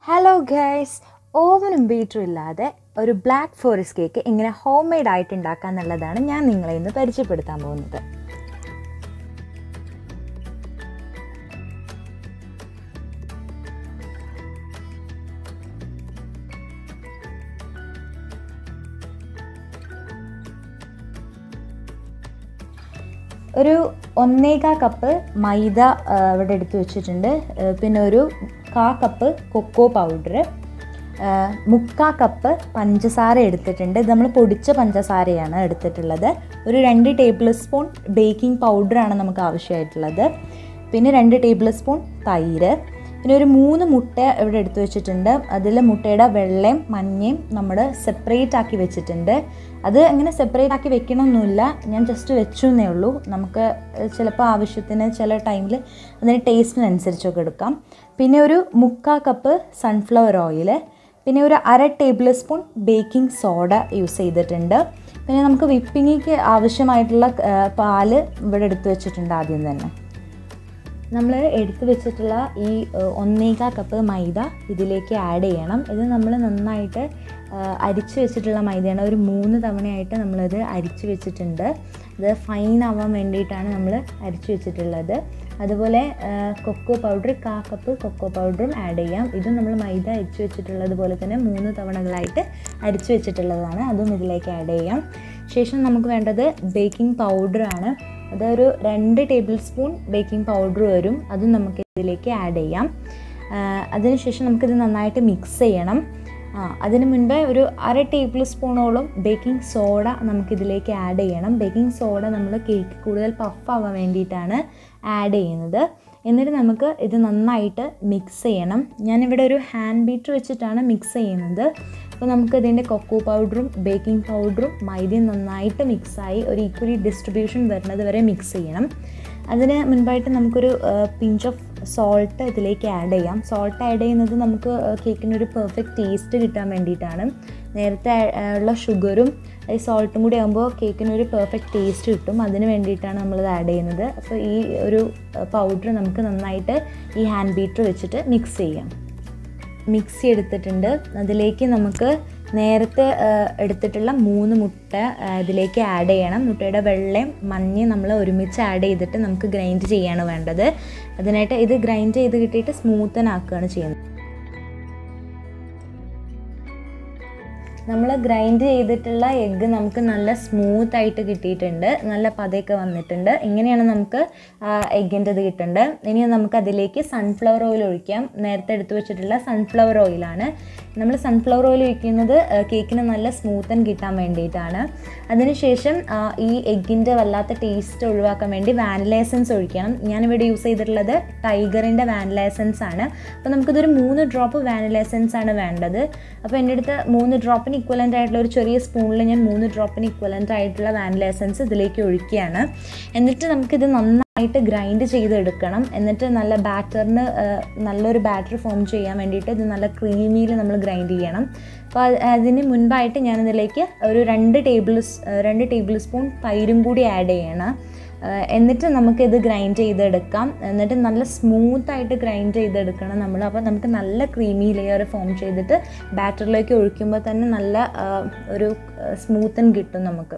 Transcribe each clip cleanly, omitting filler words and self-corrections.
Hello guys, ഓവനും ബീറ്ററും ഇല്ലാതെ ഒരു ബ്ലാക്ക് ഫോറസ്റ്റ് കേക്ക് എങ്ങനെ ഹോം മെയ്ഡ് ആയിട്ട് ഉണ്ടാക്കുക എന്നുള്ളതാണ് ഞാൻ നിങ്ങളെ ഇന്ന് പരിചയപ്പെടുത്താൻ പോകുന്നത്. ഒരു 1.25 കപ്പ് മൈദ ഇവിടെ എടുത്ത് വെച്ചിട്ടുണ്ട്. പിന്നെ ഒരു 1/4 കപ്പ് കൊക്കോ പൗഡർ, 3/4 കപ്പ് പഞ്ചസാര എടുത്തിട്ടുണ്ട്. ഇത് നമ്മൾ പൊടിച്ച പഞ്ചസാരയാണ് എടുത്തിട്ടുള്ളത്. ഒരു 2 ടേബിൾ സ്പൂൺ ബേക്കിംഗ് പൗഡറാണ് നമുക്ക് ആവശ്യമായിട്ടുള്ളത്. പിന്നെ 2 ടേബിൾ സ്പൂൺ തൈര്, പിന്നെ ഒരു 3 മുട്ട ഇവിടെ എടുത്ത് വെച്ചിട്ടുണ്ട്. അതിൽ മുട്ടയുടെ വെള്ളയും മഞ്ഞയും നമ്മൾ സെപ്പറേറ്റ് ആക്കി വെച്ചിട്ടുണ്ട്. അത് അങ്ങനെ സെപ്പറേറ്റ് ആക്കി വെക്കണമെന്നില്ല, ഞാൻ ജസ്റ്റ് വെച്ചു എന്നേ ഉള്ളൂ. നമുക്ക് ചിലപ്പോൾ ആവശ്യത്തിന് ചില ടൈമിൽ അതിന് ടേസ്റ്റിനനുസരിച്ചൊക്കെ എടുക്കാം. പിന്നെ ഒരു 3/4 കപ്പ് സൺഫ്ലവർ ഓയിൽ, പിന്നെ ഒരു 1/2 table spoon baking soda use ചെയ്തിട്ടുണ്ട്. പിന്നെ നമുക്ക് വിപ്പിങ്ങിക്ക് ആവശ്യമായിട്ടുള്ള പാല് ഇവിടെ എടുത്ത് വെച്ചിട്ടുണ്ട്. ആദ്യം തന്നെ നമ്മൾ എടുത്ത് വെച്ചിട്ടുള്ള ഈ 1.25 കപ്പ് മൈദ ഇതിലേക്ക് ആഡ് ചെയ്യണം. ഇത് നമ്മൾ നന്നായിട്ട് അരിച്ച് വെച്ചിട്ടുള്ള മൈദയാണ്. ഒരു 3 തവണയായിട്ട് നമ്മളത് അരിച്ച് വെച്ചിട്ടുണ്ട്. ഇത് ഫൈൻ ആവാൻ വേണ്ടിയിട്ടാണ് നമ്മൾ അരിച്ച് വെച്ചിട്ടുള്ളത്. അതുപോലെ കൊക്കോ പൗഡർ 1/4 കപ്പ് കൊക്കോ പൗഡറും ആഡ് ചെയ്യാം. ഇത് നമ്മൾ മൈദ അരിച്ച് വെച്ചിട്ടുള്ളത് പോലെ തന്നെ 3 തവണകളായിട്ട് അരിച്ച് വെച്ചിട്ടുള്ളതാണ്. അതും ഇതിലേക്ക് ആഡ് ചെയ്യാം. ശേഷം നമുക്ക് വേണ്ടത് ബേക്കിംഗ് പൗഡറാണ്. അതൊരു 2 ടേബിൾ സ്പൂൺ ബേക്കിംഗ് പൗഡർ വരും. അതും നമുക്ക് ഇതിലേക്ക് ആഡ് ചെയ്യാം. അതിനുശേഷം നമുക്കിത് നന്നായിട്ട് മിക്സ് ചെയ്യണം. അതിന് മുൻപേ ഒരു 1/2 ടേബിൾ സ്പൂണോളം ബേക്കിംഗ് സോഡ നമുക്കിതിലേക്ക് ആഡ് ചെയ്യണം. ബേക്കിംഗ് സോഡ നമ്മൾ കേക്ക് കൂടുതൽ പഫാവാൻ വേണ്ടിയിട്ടാണ് ആഡ് ചെയ്യുന്നത്. എന്നിട്ട് നമുക്ക് ഇത് നന്നായിട്ട് മിക്സ് ചെയ്യണം. ഞാനിവിടെ ഒരു ഹാൻഡ് ബീറ്റർ വെച്ചിട്ടാണ് മിക്സ് ചെയ്യുന്നത്. അപ്പോൾ നമുക്കിതിൻ്റെ കൊക്കോ പൗഡറും ബേക്കിംഗ് പൗഡറും മൈദയും നന്നായിട്ട് മിക്സായി ഒരു ഈക്വലി ഡിസ്ട്രിബ്യൂഷൻ വരുന്നത് വരെ മിക്സ് ചെയ്യണം. അതിന് മുൻപായിട്ട് നമുക്കൊരു പിഞ്ച് ഓഫ് സോൾട്ട് ഇതിലേക്ക് ആഡ് ചെയ്യാം. സോൾട്ട് ആഡ് ചെയ്യുന്നത് നമുക്ക് കേക്കിനൊരു പെർഫെക്റ്റ് ടേസ്റ്റ് കിട്ടാൻ വേണ്ടിയിട്ടാണ്. നേരത്തെ ഉള്ള ഷുഗറും ഈ സോൾട്ടും കൂടി ആകുമ്പോൾ കേക്കിനൊരു പെർഫെക്റ്റ് ടേസ്റ്റ് കിട്ടും. അതിന് വേണ്ടിയിട്ടാണ് നമ്മളിത് ആഡ് ചെയ്യുന്നത്. അപ്പോൾ ഈ ഒരു പൗഡർ നമുക്ക് നന്നായിട്ട് ഈ ഹാൻഡ് ബീറ്റർ വെച്ചിട്ട് മിക്സ് ചെയ്യാം. മിക്സി എടുത്തിട്ടുണ്ട്. അതിലേക്ക് നമുക്ക് നേരത്തെ എടുത്തിട്ടുള്ള 3 മുട്ട ഇതിലേക്ക് ആഡ് ചെയ്യണം. മുട്ടയുടെ വെള്ളയും മഞ്ഞയും നമ്മൾ ഒരുമിച്ച് ആഡ് ചെയ്തിട്ട് നമുക്ക് ഗ്രൈൻഡ് ചെയ്യാണ് വേണ്ടത്. അതിനായിട്ട് ഇത് ഗ്രൈൻഡ് ചെയ്ത് കിട്ടിയിട്ട് സ്മൂത്തൻ ആക്കുകയാണ് ചെയ്യുന്നത്. നമ്മൾ ഗ്രൈൻഡ് ചെയ്തിട്ടുള്ള എഗ്ഗ് നമുക്ക് നല്ല സ്മൂത്തായിട്ട് കിട്ടിയിട്ടുണ്ട്. നല്ല പതയൊക്കെ വന്നിട്ടുണ്ട്. ഇങ്ങനെയാണ് നമുക്ക് എഗ്ഗിൻ്റെത് കിട്ടേണ്ടത്. ഇനി നമുക്ക് അതിലേക്ക് സൺഫ്ലവർ ഓയിൽ ഒഴിക്കാം. നേരത്തെ എടുത്തു വെച്ചിട്ടുള്ള സൺഫ്ലവർ ഓയിലാണ്. നമ്മൾ സൺഫ്ലവർ ഓയിൽ ഒഴിക്കുന്നത് കേക്കിന് നല്ല സ്മൂത്തൻ കിട്ടാൻ വേണ്ടിയിട്ടാണ്. അതിനുശേഷം ഈ എഗ്ഗിൻ്റെ വല്ലാത്ത ടേസ്റ്റ് ഒഴിവാക്കാൻ വേണ്ടി വാനില എസൻസ് ഒഴിക്കണം. ഞാനിവിടെ യൂസ് ചെയ്തിട്ടുള്ളത് ടൈഗറിൻ്റെ വാനില എസൻസ് ആണ്. അപ്പോൾ നമുക്കിതൊരു 3 ഡ്രോപ്പ് വാനില എസൻസ് ആണ് വേണ്ടത്. അപ്പോൾ എൻ്റെ അടുത്ത് 3 ഡ്രോപ്പിന് ഇക്വലൻ്റ് ആയിട്ടുള്ള ഒരു ചെറിയ സ്പൂണിൽ ഞാൻ 3 ഡ്രോപ്പിന് ഇക്വലൻ്റ് ആയിട്ടുള്ള വാനില എസൻസ് ഇതിലേക്ക് ഒഴിക്കുകയാണ്. എന്നിട്ട് നമുക്കിത് നന്നായിട്ട് ഗ്രൈൻഡ് ചെയ്തെടുക്കണം. എന്നിട്ട് നല്ല ബാറ്ററിന് നല്ലൊരു ബാറ്റർ ഫോം ചെയ്യാൻ വേണ്ടിയിട്ട് ഇത് നല്ല ക്രീമിയിൽ നമ്മൾ ഗ്രൈൻഡ് ചെയ്യണം. അപ്പോൾ അതിന് മുൻപായിട്ട് ഞാനിതിലേക്ക് ഒരു 2 ടേബിൾ സ്പൂൺ തൈരും കൂടി ആഡ് ചെയ്യണം. എന്നിട്ട് നമുക്കിത് ഗ്രൈൻഡ് ചെയ്തെടുക്കാം. എന്നിട്ട് നല്ല സ്മൂത്തായിട്ട് ഗ്രൈൻഡ് ചെയ്തെടുക്കണം നമ്മൾ. അപ്പോൾ നമുക്ക് നല്ല ക്രീമി ലെയർ ഫോം ചെയ്തിട്ട് ബാറ്ററിലേക്ക് ഒഴിക്കുമ്പോൾ തന്നെ നല്ല ഒരു സ്മൂത്തൻ കിട്ടും നമുക്ക്.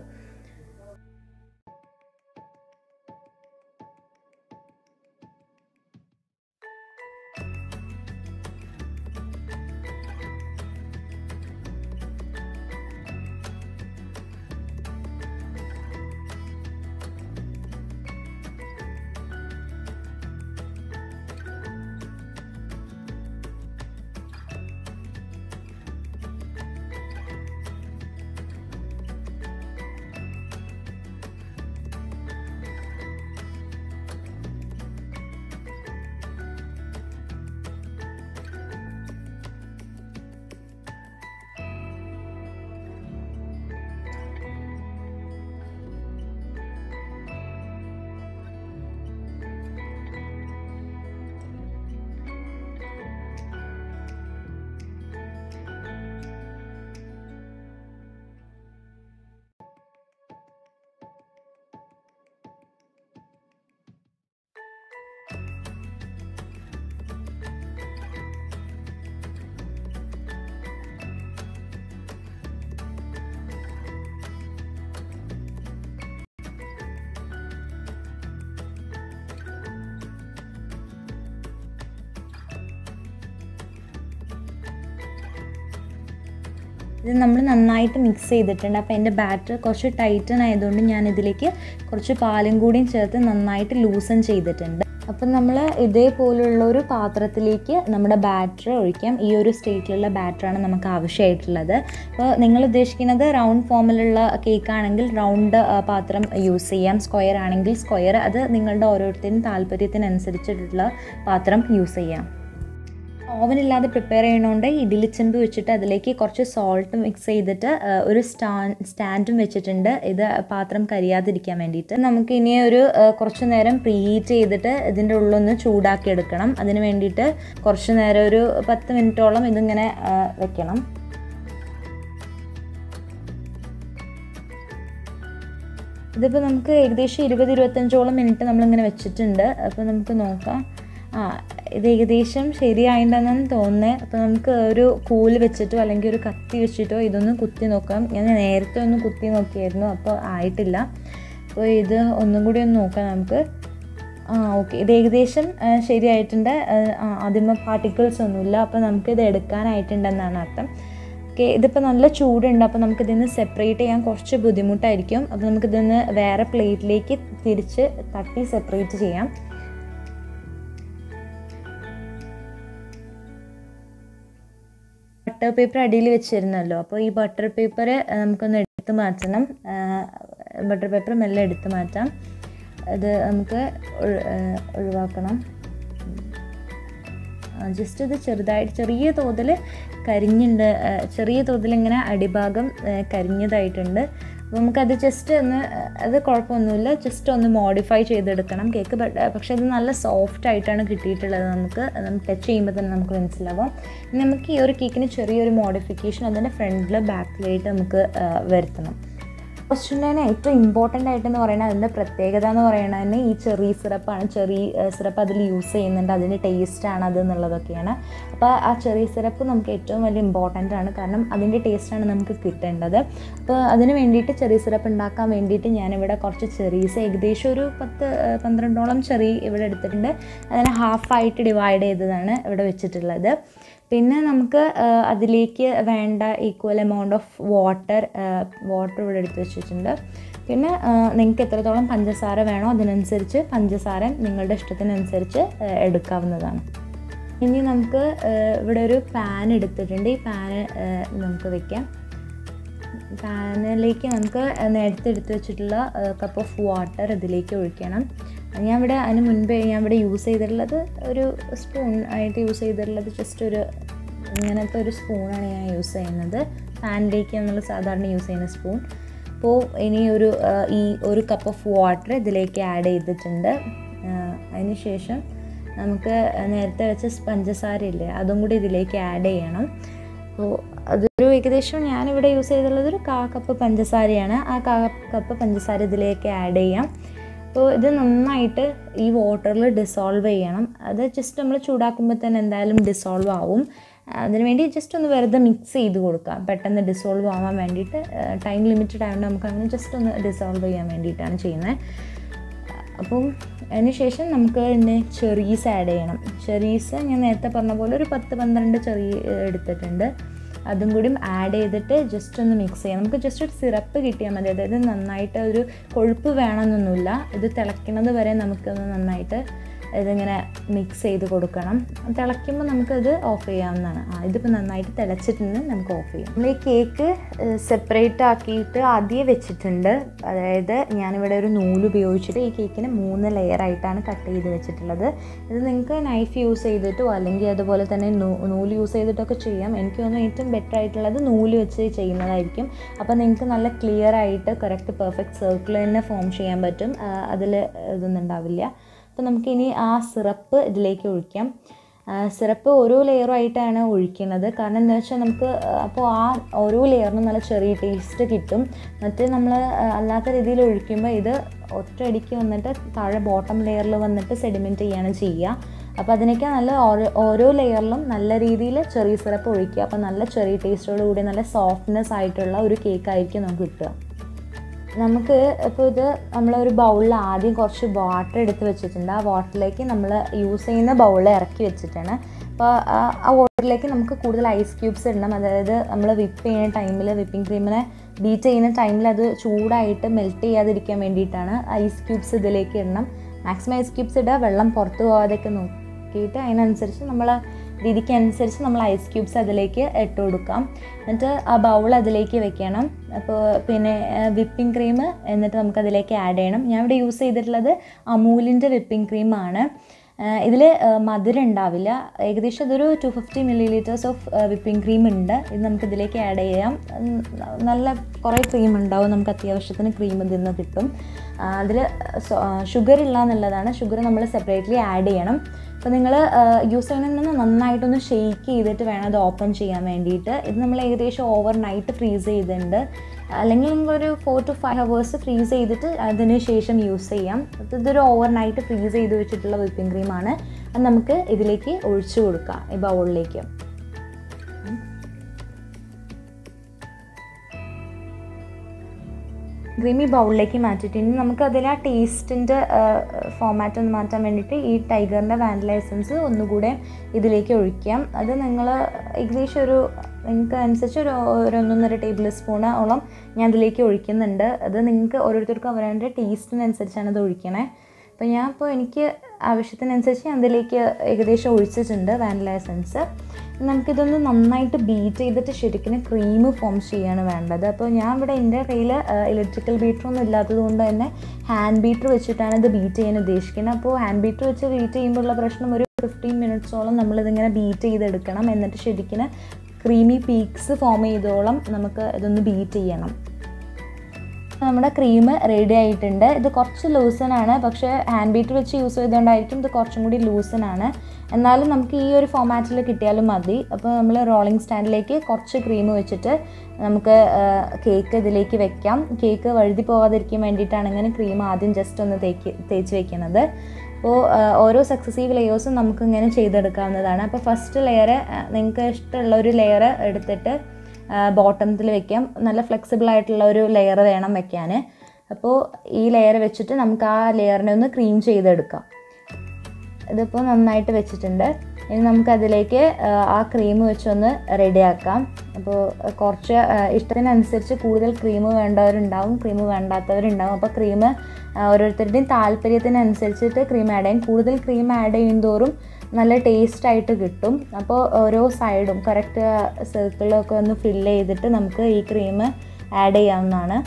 ഇത് നമ്മൾ നന്നായിട്ട് മിക്സ് ചെയ്തിട്ടുണ്ട്. അപ്പോൾ എൻ്റെ ബാറ്റർ കുറച്ച് ടൈറ്റൻ ആയതുകൊണ്ട് ഞാനിതിലേക്ക് കുറച്ച് പാലും കൂടിയും ചേർത്ത് നന്നായിട്ട് ലൂസൺ ചെയ്തിട്ടുണ്ട്. അപ്പം നമ്മൾ ഇതേപോലുള്ള ഒരു പാത്രത്തിലേക്ക് നമ്മുടെ ബാറ്റർ ഒഴിക്കാം. ഈ ഒരു സ്റ്റേറ്റിലുള്ള ബാറ്ററാണ് നമുക്ക് ആവശ്യമായിട്ടുള്ളത്. അപ്പോൾ നിങ്ങൾ ഉദ്ദേശിക്കുന്നത് റൗണ്ട് ഫോമിലുള്ള കേക്കാണെങ്കിൽ റൗണ്ട് പാത്രം യൂസ് ചെയ്യാം, സ്ക്വയർ ആണെങ്കിൽ സ്ക്വയർ, അത് നിങ്ങളുടെ ഓരോരുത്തരും താല്പര്യത്തിനനുസരിച്ചിട്ടുള്ള പാത്രം യൂസ് ചെയ്യാം. ഓവനില്ലാതെ പ്രിപ്പയർ ചെയ്യണോണ്ട് ഇഡ്ഡലിച്ചെമ്പ് വെച്ചിട്ട് അതിലേക്ക് കുറച്ച് സോൾട്ട് മിക്സ് ചെയ്തിട്ട് ഒരു സ്റ്റാൻഡും വെച്ചിട്ടുണ്ട്, ഇത് പാത്രം കരിയാതിരിക്കാൻ വേണ്ടിയിട്ട്. നമുക്ക് ഇനി ഒരു കുറച്ച് നേരം പ്രീഹീറ്റ് ചെയ്തിട്ട് ഇതിൻ്റെ ഉള്ളൊന്ന് ചൂടാക്കി എടുക്കണം. അതിന് വേണ്ടിയിട്ട് കുറച്ച് നേരം ഒരു 10 മിനിറ്റോളം ഇതിങ്ങനെ വെക്കണം. ഇതിപ്പോൾ നമുക്ക് ഏകദേശം 20-25 മിനിറ്റ് നമ്മളിങ്ങനെ വെച്ചിട്ടുണ്ട്. അപ്പോൾ നമുക്ക് നോക്കാം. ഇത് ഏകദേശം ശരിയായിട്ടുണ്ടെന്നാണ് തോന്നുന്നത്. അപ്പോൾ നമുക്ക് ഒരു കൂല് വെച്ചിട്ടോ അല്ലെങ്കിൽ ഒരു കത്തി വെച്ചിട്ടോ ഇതൊന്ന് കുത്തി നോക്കാം. ഞാൻ നേരത്തെ ഒന്ന് കുത്തി നോക്കിയായിരുന്നു, അപ്പോൾ ആയിട്ടില്ല. അപ്പോൾ ഇത് ഒന്നും കൂടി ഒന്ന് നോക്കാം നമുക്ക്. ഓക്കെ, ഇത് ഏകദേശം ശരിയായിട്ടുണ്ട്. ആദ്യമേ പാർട്ടിക്കിൾസ് ഒന്നുമില്ല. അപ്പോൾ നമുക്കിത് എടുക്കാനായിട്ടുണ്ടെന്നാണ് അർത്ഥം. ഓക്കെ, ഇതിപ്പോൾ നല്ല ചൂടുണ്ട്. അപ്പോൾ നമുക്കിതിന്ന് സെപ്പറേറ്റ് ചെയ്യാൻ കുറച്ച് ബുദ്ധിമുട്ടായിരിക്കും. അപ്പോൾ നമുക്കിതിന്ന് വേറെ പ്ലേറ്റിലേക്ക് തിരിച്ച് തട്ടി സെപ്പറേറ്റ് ചെയ്യാം. ബട്ടർ പേപ്പർ അടിയിൽ വെച്ചിരുന്നല്ലോ, അപ്പോൾ ഈ ബട്ടർ പേപ്പർ നമുക്കൊന്ന് എടുത്ത് മാറ്റണം. ബട്ടർ പേപ്പർ മെല്ലെ എടുത്ത് മാറ്റാം. അത് നമുക്ക് ഒഴിവാക്കണം. ജസ്റ്റ് ഇത് ചെറുതായിട്ട് ചെറിയ തോതിൽ കരിഞ്ഞുണ്ട്, ചെറിയ തോതിൽ ഇങ്ങനെ അടിഭാഗം കരിഞ്ഞതായിട്ടുണ്ട്. അപ്പോൾ നമുക്കത് ജസ്റ്റ് ഒന്ന്, അത് കുഴപ്പമൊന്നുമില്ല, ജസ്റ്റ് ഒന്ന് മോഡിഫൈ ചെയ്തെടുക്കണം കേക്ക്. പക്ഷെ അത് നല്ല സോഫ്റ്റ് ആയിട്ടാണ് കിട്ടിയിട്ടുള്ളത്. നമുക്ക് ടച്ച് ചെയ്യുമ്പോൾ തന്നെ നമുക്ക് മനസ്സിലാവാം. നമുക്ക് ഈ ഒരു കേക്കിന് ചെറിയൊരു മോഡിഫിക്കേഷൻ അതിൻ്റെ ഫ്രണ്ടിൽ ബാക്കിലായിട്ട് നമുക്ക് വരുത്തണം. ക്വസ്റ്റ്യൻ്റെ ഏറ്റവും ഇമ്പോർട്ടൻ്റ് ആയിട്ടെന്ന് പറയുന്നത് അതിൻ്റെ പ്രത്യേകത എന്ന് പറയുന്നത് തന്നെ ഈ ചെറി സിറപ്പാണ്. ചെറി സിറപ്പ് അതിൽ യൂസ് ചെയ്യുന്നുണ്ട്, അതിൻ്റെ ടേസ്റ്റാണ് അത് എന്നുള്ളതൊക്കെയാണ്. അപ്പോൾ ആ ചെറി സിറപ്പ് നമുക്ക് ഏറ്റവും വലിയ ഇമ്പോർട്ടൻ്റ് ആണ്, കാരണം അതിൻ്റെ ടേസ്റ്റാണ് നമുക്ക് കിട്ടേണ്ടത്. അപ്പോൾ അതിന് വേണ്ടിയിട്ട് ചെറി സിറപ്പ് ഉണ്ടാക്കാൻ വേണ്ടിയിട്ട് ഞാനിവിടെ കുറച്ച് ചെറീസ് ഏകദേശം ഒരു 10-12 ചെറി ഇവിടെ എടുത്തിട്ടുണ്ട്. അതിനെ ഹാഫായിട്ട് ഡിവൈഡ് ചെയ്തതാണ് ഇവിടെ വെച്ചിട്ടുള്ളത്. പിന്നെ നമുക്ക് അതിലേക്ക് വേണ്ട ഈക്വൽ എമൗണ്ട് ഓഫ് വാട്ടർ ഇവിടെ എടുത്ത് വെച്ചിട്ടുണ്ട്. പിന്നെ നിങ്ങൾക്ക് എത്രത്തോളം പഞ്ചസാര വേണോ അതിനനുസരിച്ച് പഞ്ചസാര നിങ്ങളുടെ ഇഷ്ടത്തിനനുസരിച്ച് എടുക്കാവുന്നതാണ്. ഇനി നമുക്ക് ഇവിടെ ഒരു പാൻ എടുത്തിട്ടുണ്ട്. ഈ പാന് നമുക്ക് വെക്കാം. പാനിലേക്ക് നമുക്ക് നേരത്തെ എടുത്ത് വെച്ചിട്ടുള്ള കപ്പ് ഓഫ് വാട്ടർ ഇതിലേക്ക് ഒഴിക്കണം. ഞാൻ ഇവിടെ യൂസ് ചെയ്തിട്ടുള്ളത് ഒരു സ്പൂൺ ആയിട്ട് യൂസ് ചെയ്തിട്ടുള്ളത് ജസ്റ്റ് ഒരു ഇങ്ങനത്തെ ഒരു സ്പൂണാണ് ഞാൻ യൂസ് ചെയ്യുന്നത്. പാനിലേക്ക് നമ്മൾ സാധാരണ യൂസ് ചെയ്യുന്ന സ്പൂൺ. അപ്പോൾ ഇനി ഒരു കപ്പ് ഓഫ് വാട്ടർ ഇതിലേക്ക് ആഡ് ചെയ്തിട്ടുണ്ട്. അതിന് ശേഷം നമുക്ക് നേരത്തെ വെച്ച പഞ്ചസാര ഇല്ലേ, അതും കൂടി ഇതിലേക്ക് ആഡ് ചെയ്യണം. അപ്പോൾ അതൊരു ഏകദേശം ഞാനിവിടെ യൂസ് ചെയ്തിട്ടുള്ളത് ഒരു 1/4 കപ്പ് പഞ്ചസാരയാണ്. ആ 1/4 കപ്പ് പഞ്ചസാര ഇതിലേക്ക് ആഡ് ചെയ്യാം. അപ്പോൾ ഇത് നന്നായിട്ട് ഈ വാട്ടറിൽ ഡിസോൾവ് ചെയ്യണം. അത് ജസ്റ്റ് നമ്മൾ ചൂടാക്കുമ്പോൾ തന്നെ എന്തായാലും ഡിസോൾവ് ആവും. അതിനുവേണ്ടി ജസ്റ്റ് ഒന്ന് വെറുതെ മിക്സ് ചെയ്ത് കൊടുക്കാം, പെട്ടെന്ന് ഡിസോൾവ് ആവാൻ വേണ്ടിയിട്ട്. ടൈം ലിമിറ്റഡ് ആയതുകൊണ്ട് നമുക്ക് അങ്ങനെ ജസ്റ്റ് ഒന്ന് ഡിസോൾവ് ചെയ്യാൻ വേണ്ടിയിട്ടാണ് ചെയ്യുന്നത്. അപ്പം അതിന് ശേഷം നമുക്ക് ഇതിന് ചെറീസ് ആഡ് ചെയ്യണം. ചെറീസ് ഞാൻ നേരത്തെ പറഞ്ഞ പോലെ ഒരു 10-12 ചെറി എടുത്തിട്ടുണ്ട്. അതും കൂടി ആഡ് ചെയ്തിട്ട് ജസ്റ്റ് ഒന്ന് മിക്സ് ചെയ്യാം. നമുക്ക് ജസ്റ്റ് ഒരു സിറപ്പ് കിട്ടിയാൽ മതി. അതായത് നന്നായിട്ട് ഒരു കൊഴുപ്പ് വേണമെന്നൊന്നുമില്ല. ഇത് തിളയ്ക്കുന്നത് വരെ നമുക്കൊന്ന് നന്നായിട്ട് ഇതിങ്ങനെ മിക്സ് ചെയ്ത് കൊടുക്കണം. തിളയ്ക്കുമ്പോൾ നമുക്കത് ഓഫ് ചെയ്യാവുന്നതാണ്. ഇതിപ്പോൾ നന്നായിട്ട് തിളച്ചിട്ടുണ്ട്, നമുക്ക് ഓഫ് ചെയ്യാം. നമ്മൾ ഈ കേക്ക് സെപ്പറേറ്റ് ആക്കിയിട്ട് ആദ്യം വെച്ചിട്ടുണ്ട്. അതായത് ഞാനിവിടെ ഒരു നൂല് ഉപയോഗിച്ചിട്ട് ഈ കേക്കിന് 3 ലെയറായിട്ടാണ് കട്ട് ചെയ്ത് വെച്ചിട്ടുള്ളത്. ഇത് നിങ്ങൾക്ക് നൈഫ് യൂസ് ചെയ്തിട്ടോ അല്ലെങ്കിൽ അതുപോലെ തന്നെ നൂല് യൂസ് ചെയ്തിട്ടൊക്കെ ചെയ്യാം. എനിക്ക് തോന്നുന്നു ഏറ്റവും ബെറ്റർ ആയിട്ടുള്ളത് നൂല് വെച്ച് ചെയ്യുന്നതായിരിക്കും. അപ്പോൾ നിങ്ങൾക്ക് നല്ല ക്ലിയർ ആയിട്ട് കറക്റ്റ് പെർഫെക്റ്റ് സർക്കിൾ തന്നെ ഫോം ചെയ്യാൻ പറ്റും. അതിൽ ഇതൊന്നും ഉണ്ടാവില്ല. അപ്പോൾ നമുക്കിനി ആ സിറപ്പ് ഇതിലേക്ക് ഒഴിക്കാം. സിറപ്പ് ഓരോ ലെയറുമായിട്ടാണ് ഒഴിക്കുന്നത്. കാരണം എന്താ വെച്ചാൽ നമുക്ക് അപ്പോൾ ആ ഓരോ ലെയറിനും നല്ല ചെറിയ ടേസ്റ്റ് കിട്ടും. മറ്റേ നമ്മൾ അല്ലാത്ത രീതിയിൽ ഒഴിക്കുമ്പോൾ ഇത് ഒറ്റയടിക്ക് വന്നിട്ട് താഴെ ബോട്ടം ലെയറിൽ വന്നിട്ട് സെഡിമെൻറ്റ് ചെയ്യാണ് ചെയ്യുക. അപ്പോൾ അതിനൊക്കെ നല്ല ഓരോ ലെയറിലും നല്ല രീതിയിൽ ചെറിയ സിറപ്പ് ഒഴിക്കുക. അപ്പോൾ നല്ല ചെറിയ ടേസ്റ്റോട് കൂടി നല്ല സോഫ്റ്റ്നെസ് ആയിട്ടുള്ള ഒരു കേക്കായിരിക്കും നമുക്ക് കിട്ടുക. നമുക്ക് ഇപ്പോൾ ഇത് നമ്മളൊരു ബൗളിൽ ആദ്യം കുറച്ച് വാട്ടർ എടുത്ത് വെച്ചിട്ടുണ്ട്. ആ വാട്ടറിലേക്ക് നമ്മൾ യൂസ് ചെയ്യുന്ന ബൗളിൽ ഇറക്കി വെച്ചിട്ടാണ്. അപ്പോൾ ആ വാട്ടറിലേക്ക് നമുക്ക് കൂടുതൽ ഐസ് ക്യൂബ്സ് ഇടണം. അതായത് നമ്മൾ വിപ്പ് ചെയ്യുന്ന ടൈമിൽ, വിപ്പിംഗ് ക്രീമിനെ ബീറ്റ് ചെയ്യുന്ന ടൈമിൽ അത് ചൂടായിട്ട് മെൽറ്റ് ചെയ്യാതിരിക്കാൻ വേണ്ടിയിട്ടാണ് ഐസ് ക്യൂബ്സ് ഇതിലേക്ക് ഇടണം. മാക്സിമം ഐസ് ക്യൂബ്സ് ഇടുക, വെള്ളം പുറത്ത് പോകാതെയൊക്കെ നോക്കിയിട്ട് അതിനനുസരിച്ച് നമ്മൾ രീതിക്കനുസരിച്ച് നമ്മൾ ഐസ് ക്യൂബ്സ് അതിലേക്ക് ഇട്ട് കൊടുക്കാം. എന്നിട്ട് ആ ബൗൾ അതിലേക്ക് വെക്കണം. അപ്പോൾ പിന്നെ വിപ്പിംഗ് ക്രീം എന്നിട്ട് നമുക്കതിലേക്ക് ആഡ് ചെയ്യണം. ഞാൻ ഇവിടെ യൂസ് ചെയ്തിട്ടുള്ളത് അമൂലിൻ്റെ വിപ്പിംഗ് ക്രീമാണ്. ഇതിൽ മധുരം ഉണ്ടാവില്ല. ഏകദേശം ഇതൊരു 250 ml ഓഫ് വിപ്പിംഗ് ക്രീം ഉണ്ട്. ഇത് നമുക്കിതിലേക്ക് ആഡ് ചെയ്യാം. നല്ല കുറേ ക്രീം ഉണ്ടാവും, നമുക്ക് അത്യാവശ്യത്തിന് ക്രീം ഇതിൽ നിന്ന് കിട്ടും. അതിൽ ഷുഗർ ഇല്ല എന്നുള്ളതാണ്. ഷുഗർ നമ്മൾ സെപ്പറേറ്റ്ലി ആഡ് ചെയ്യണം. അപ്പോൾ നിങ്ങൾ യൂസ് ചെയ്യണമെന്ന് നന്നായിട്ടൊന്ന് ഷെയ്ക്ക് ചെയ്തിട്ട് വേണം അത് ഓപ്പൺ ചെയ്യാൻ വേണ്ടിയിട്ട്. ഇത് നമ്മൾ ഏകദേശം ഓവർ നൈറ്റ് ഫ്രീസ് ചെയ്തിട്ടുണ്ട്. അല്ലെങ്കിൽ നിങ്ങളൊരു 4 to 5 hours ഫ്രീസ് ചെയ്തിട്ട് അതിന് ശേഷം യൂസ് ചെയ്യാം. ഇതൊരു ഓവർ നൈറ്റ് ഫ്രീസ് ചെയ്ത് വെച്ചിട്ടുള്ള വിപ്പിംഗ് ക്രീമാണ്. അത് നമുക്ക് ഇതിലേക്ക് ഒഴിച്ചു കൊടുക്കാം, ഈ ബൗളിലേക്ക്. ക്രീം ഈ ബൗളിലേക്ക് മാറ്റിയിട്ട് ഇനി നമുക്ക് അതിൽ ആ ടേസ്റ്റിൻ്റെ ഫോമാറ്റ് ഒന്ന് മാറ്റാൻ വേണ്ടിയിട്ട് ഈ ടൈഗറിൻ്റെ വാനില എസൻസ് ഒന്നുകൂടെ ഇതിലേക്ക് ഒഴിക്കാം. അത് നിങ്ങൾ ഏകദേശം നിങ്ങൾക്ക് അനുസരിച്ച് ഒരു 1.5 ടേബിൾ സ്പൂണോളം ഞാൻ അതിലേക്ക് ഒഴിക്കുന്നുണ്ട്. അത് നിങ്ങൾക്ക് ഓരോരുത്തർക്കും അവരുടെ ടേസ്റ്റിനനുസരിച്ചാണ് അത് ഒഴിക്കണേ. അപ്പോൾ എനിക്ക് ആവശ്യത്തിനനുസരിച്ച് ഞാൻ അതിലേക്ക് ഏകദേശം ഒഴിച്ചിട്ടുണ്ട് വാനില എസൻസ്. നമുക്കിതൊന്ന് നന്നായിട്ട് ബീറ്റ് ചെയ്തിട്ട് ശരിക്കും ക്രീം ഫോം ചെയ്യാണ് വേണ്ടത്. അപ്പോൾ ഞാൻ ഇവിടെ എൻ്റെ കയ്യിൽ ഇലക്ട്രിക്കൽ ബീറ്ററൊന്നും ഇല്ലാത്തത് കൊണ്ട് തന്നെ ഹാൻഡ് ബീറ്റർ വെച്ചിട്ടാണ് ഇത് ബീറ്റ് ചെയ്യാൻ ഉദ്ദേശിക്കുന്നത്. അപ്പോൾ ഹാൻഡ് ബീറ്റർ വെച്ച് ബീറ്റ് ചെയ്യുമ്പോഴുള്ള പ്രശ്നം ഒരു 15 minutesോളം നമ്മളിതിങ്ങനെ ബീറ്റ് ചെയ്തെടുക്കണം. എന്നിട്ട് ശരിക്കും ക്രീമി പീക്സ് ഫോം ചെയ്തോളം നമുക്ക് ഇതൊന്ന് ബീറ്റ് ചെയ്യണം. നമ്മുടെ ക്രീം റെഡി ആയിട്ടുണ്ട്. ഇത് കുറച്ച് ലൂസനാണ്, പക്ഷേ ഹാൻഡ് ബീറ്റർ വെച്ച് യൂസ് ചെയ്തുകൊണ്ടായിരിക്കും ഇത് കുറച്ചും കൂടി ലൂസനാണ്. എന്നാലും നമുക്ക് ഈ ഒരു ഫോമാറ്റിൽ കിട്ടിയാലും മതി. അപ്പോൾ നമ്മൾ റോളിംഗ് സ്റ്റാൻഡിലേക്ക് കുറച്ച് ക്രീം വെച്ചിട്ട് നമുക്ക് കേക്ക് ഇതിലേക്ക് വെക്കാം. കേക്ക് വഴുതി പോകാതിരിക്കാൻ വേണ്ടിയിട്ടാണ് ഇങ്ങനെ ക്രീം ആദ്യം ജസ്റ്റ് ഒന്ന് തേച്ച് വെക്കുന്നത്. അപ്പോൾ ഓരോ സക്സസീവ് ലെയേഴ്സും നമുക്കിങ്ങനെ ചെയ്തെടുക്കാവുന്നതാണ്. അപ്പോൾ ഫസ്റ്റ് ലെയർ നിങ്ങൾക്ക് ഇഷ്ടമുള്ള ഒരു ലെയർ എടുത്തിട്ട് ബോട്ടത്തിൽ വെക്കാം. നല്ല ഫ്ലെക്സിബിൾ ആയിട്ടുള്ള ഒരു ലെയർ വേണം വെക്കാൻ. അപ്പോൾ ഈ ലെയർ വെച്ചിട്ട് നമുക്ക് ആ ലെയറിനെ ഒന്ന് ക്രീം ചെയ്തെടുക്കാം. ഇതിപ്പോൾ നന്നായിട്ട് വെച്ചിട്ടുണ്ട്. ഇനി നമുക്കതിലേക്ക് ആ ക്രീം വെച്ചൊന്ന് റെഡിയാക്കാം. അപ്പോൾ കുറച്ച് ഇഷ്ടത്തിനനുസരിച്ച് കൂടുതൽ ക്രീം വേണ്ടവരുണ്ടാവും, ക്രീം വേണ്ടാത്തവരുണ്ടാവും. അപ്പോൾ ക്രീം ഓരോരുത്തരുടെയും താല്പര്യത്തിനനുസരിച്ചിട്ട് ക്രീം ആഡ് ചെയ്യും. കൂടുതൽ ക്രീം ആഡ് ചെയ്യും തോറും നല്ല ടേസ്റ്റായിട്ട് കിട്ടും. അപ്പോൾ ഓരോ സൈഡും കറക്റ്റ് സർക്കിളൊക്കെ ഒന്ന് ഫില്ല് ചെയ്തിട്ട് നമുക്ക് ഈ ക്രീം ആഡ് ചെയ്യാവുന്നതാണ്.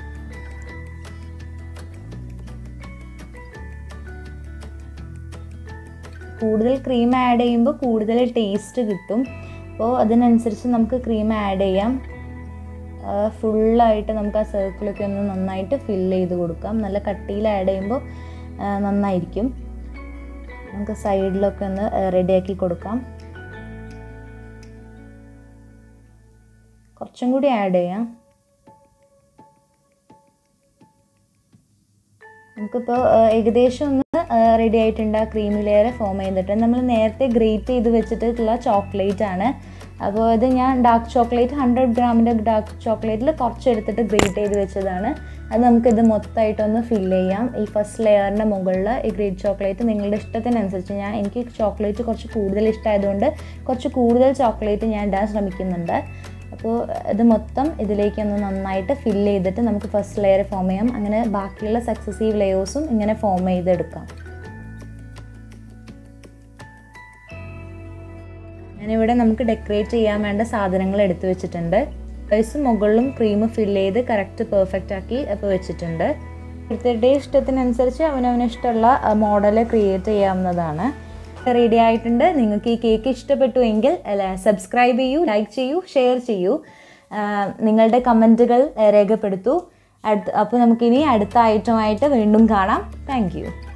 കൂടുതൽ ക്രീം ആഡ് ചെയ്യുമ്പോൾ കൂടുതൽ ടേസ്റ്റ് കിട്ടും. അപ്പോൾ അതിനനുസരിച്ച് നമുക്ക് ക്രീം ആഡ് ചെയ്യാം. ഫുള്ളായിട്ട് നമുക്ക് ആ സർക്കിളൊക്കെ ഒന്ന് നന്നായിട്ട് ഫില്ല് ചെയ്ത് കൊടുക്കാം. നല്ല കട്ടിയിൽ ആഡ് ചെയ്യുമ്പോൾ നന്നായിരിക്കും. നമുക്ക് സൈഡിലൊക്കെ ഒന്ന് റെഡിയാക്കി കൊടുക്കാം. കുറച്ചും കൂടി ആഡ് ചെയ്യാം. നമുക്കിപ്പോൾ ഏകദേശം ഒന്ന് റെഡി ആയിട്ടുണ്ട്. ആ ക്രീമി ലെയർ ഫോം ചെയ്തിട്ട് നമ്മൾ നേരത്തെ ഗ്രേറ്റ് ചെയ്ത് വെച്ചിട്ടുള്ള ചോക്ലേറ്റ് ആണ്. അപ്പോൾ ഇത് ഞാൻ ഡാർക്ക് ചോക്ലേറ്റ് 100 ഗ്രാമിൻ്റെ ഡാർക്ക് ചോക്ലേറ്റിൽ കുറച്ചെടുത്തിട്ട് ഗ്രേറ്റ് ചെയ്ത് വെച്ചതാണ്. അത് നമുക്കിത് മൊത്തമായിട്ടൊന്ന് ഫില്ല് ചെയ്യാം. ഈ ഫസ്റ്റ് ലെയറിൻ്റെ മുകളിൽ ഈ ഗ്രേറ്റ് ചോക്ലേറ്റ് നിങ്ങളുടെ ഇഷ്ടത്തിനനുസരിച്ച്, എനിക്ക് ചോക്ലേറ്റ് കുറച്ച് കൂടുതൽ ഇഷ്ടമായതുകൊണ്ട് കുറച്ച് കൂടുതൽ ചോക്ലേറ്റ് ഞാൻ ഇടാൻ ശ്രമിക്കുന്നുണ്ട്. അപ്പോൾ ഇത് മൊത്തം ഇതിലേക്കൊന്ന് നന്നായിട്ട് ഫില്ല് ചെയ്തിട്ട് നമുക്ക് ഫസ്റ്റ് ലെയർ ഫോം ചെയ്യാം. അങ്ങനെ ബാക്കിയുള്ള സക്സസീവ് ലെയേഴ്സും ഇങ്ങനെ ഫോം ചെയ്തെടുക്കാം. ഞാനിവിടെ നമുക്ക് ഡെക്കറേറ്റ് ചെയ്യാൻ വേണ്ട സാധനങ്ങൾ എടുത്തു വെച്ചിട്ടുണ്ട്. റൈസും മുകളിലും ക്രീം ഫില്ല് ചെയ്ത് കറക്റ്റ് പെർഫെക്റ്റ് ആക്കി അപ്പോൾ വെച്ചിട്ടുണ്ട്. ഓരോരുത്തരുടെ ഇഷ്ടത്തിനനുസരിച്ച് അവനവന് ഇഷ്ടമുള്ള മോഡൽ ക്രിയേറ്റ് ചെയ്യാവുന്നതാണ്. റെഡി ആയിട്ടുണ്ട്. നിങ്ങൾക്ക് ഈ കേക്ക് ഇഷ്ടപ്പെട്ടു എങ്കിൽ സബ്സ്ക്രൈബ് ചെയ്യൂ, ലൈക്ക് ചെയ്യൂ, ഷെയർ ചെയ്യൂ, നിങ്ങളുടെ കമൻറ്റുകൾ രേഖപ്പെടുത്തൂ. അപ്പോൾ നമുക്കിനി അടുത്ത ഐറ്റമായിട്ട് വീണ്ടും കാണാം. Thank U.